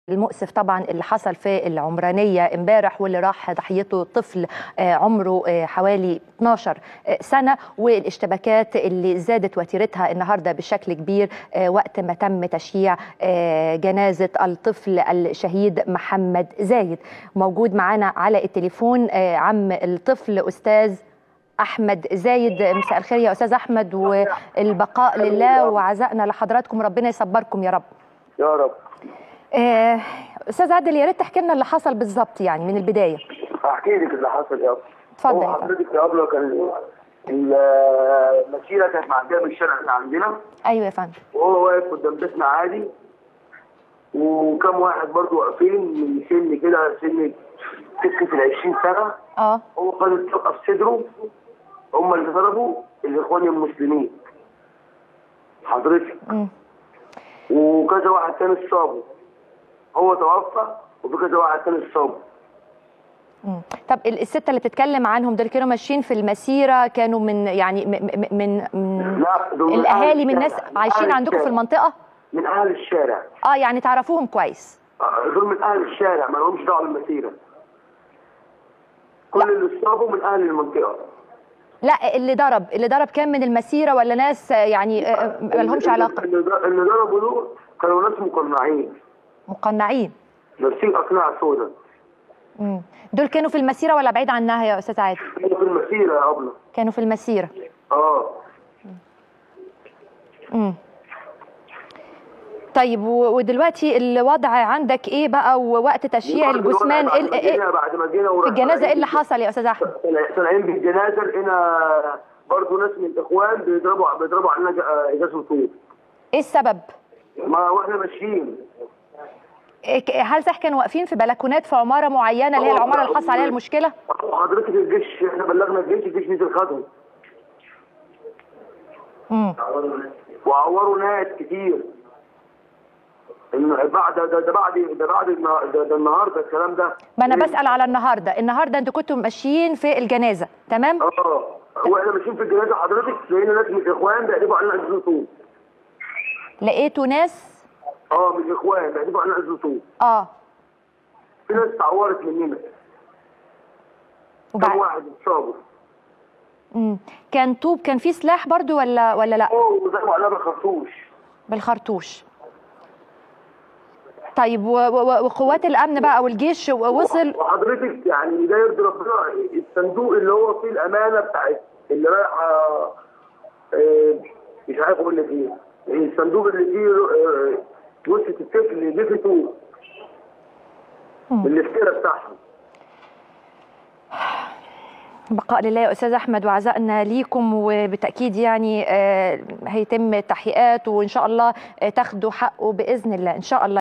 المؤسف طبعا اللي حصل في العمرانية امبارح، واللي راح ضحيته طفل عمره حوالي 12 سنة، والاشتباكات اللي زادت وتيرتها النهاردة بشكل كبير وقت ما تم تشييع جنازة الطفل الشهيد محمد زايد. موجود معنا على التليفون عم الطفل أستاذ أحمد زايد. مساء الخير يا أستاذ أحمد، والبقاء لله وعزائنا لحضراتكم، ربنا يصبركم يا رب. يا رب. أستاذ عادل، يا ريت تحكي لنا اللي حصل بالظبط يعني من البداية. أحكي لك اللي حصل يا أبو. اتفضل. هو حضرتك يا أبو كان المسيرة كانت معدية من الشارع اللي عندنا. أيوه يا فندم. وهو واقف قدام بيتنا عادي، وكم واحد برضه واقفين من سن كده، سن سكة ال 20 سنة. هو خد الطلقة في صدره، هم اللي ضربوا الإخوان المسلمين حضرتك. وكذا واحد تاني اتصابوا، هو توفى وفي كذا واحد تاني اتصابوا. طب الستة اللي بتتكلم عنهم دول كانوا ماشيين في المسيرة، كانوا من يعني من لا، دول الأهالي، من ناس عايشين عندكم في المنطقة؟ من أهل الشارع. يعني تعرفوهم كويس؟ دول من أهل الشارع، ما لهمش دعوة بالمسيرة. كل اللي اتصابوا من أهل المنطقة. لا، اللي ضرب كان من المسيرة ولا ناس يعني ما لهمش علاقة؟ اللي ضربوا دول كانوا ناس مقنعين لابسين أقنعة سوداء. دول كانوا في المسيرة ولا بعيد عنها يا أستاذ عادل؟ كانوا في المسيرة يا أبلة. كانوا في المسيرة. طيب، ودلوقتي الوضع عندك ايه بقى؟ ووقت تشييع الجثمان بعد ما جينا في الجنازة ايه اللي حصل يا أستاذ أحمد؟ طالعين بالجنازة لقينا برضه ناس من الإخوان بيضربوا علينا إزاز طوب. ايه السبب؟ ما واحنا ماشيين. هل صح كانوا واقفين في بلكونات في عمارة معينة اللي هي العمارة اللي حصل عليها المشكلة؟ حضرتك الجيش، احنا بلغنا الجيش نزل خدهم. وعوروا ناس كتير. ده النهارده الكلام ده. ما انا بسأل على النهارده انتوا كنتوا ماشيين في الجنازة، تمام؟ واحنا ماشيين في الجنازة حضرتك لقينا ناس من الاخوان بيقلبوا علينا ازاز طوب. لقيتوا ناس؟ من الاخوان بيقلبوا علينا ازاز طوب. في ناس اتعورت مننا. كم واحد اتصابوا. كان طوب، كان في سلاح برضو ولا لا؟ وضربوا علينا بالخرطوش. طيب، وقوات الامن بقى والجيش وصل؟ وحضرتك يعني ده يرضي ربنا، الصندوق اللي هو فيه الامانه بتاعت اللي رايحه، مش عارف اقول لك ايه، الصندوق اللي فيه جثه الطفل اللي جثته الافتراء بتاعهم. بقاء لله يا أستاذ أحمد وعزائنا ليكم، وبالتأكيد يعني هيتم تحقيقات وإن شاء الله تاخدوا حقه بإذن الله إن شاء الله.